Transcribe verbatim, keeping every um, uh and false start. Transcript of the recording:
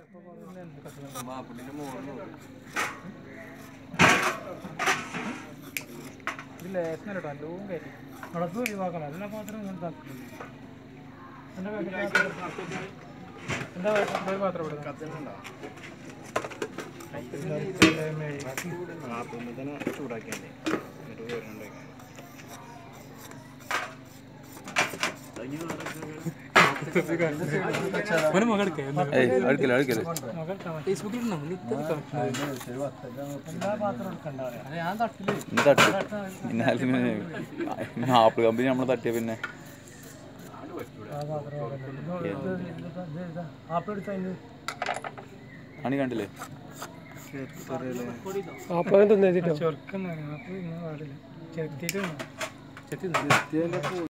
ലേശം കേട്ടോ നല്ലോണം കയറ്റി അടപ്പ് ഒഴിവാക്കണം എല്ലാ പാത്രം എന്താ പാത്രം ചൂടാക്കിയാൽ ആപ്പിൾ കമ്പനി നമ്മളെ തട്ടിയ പിന്നെ അണി കണ്ടില്ലേ ആപ്പിൾ ചെറുക്കുന്ന ആപ്പിൾ പാടില്ല ചെറുത്തിട്ട്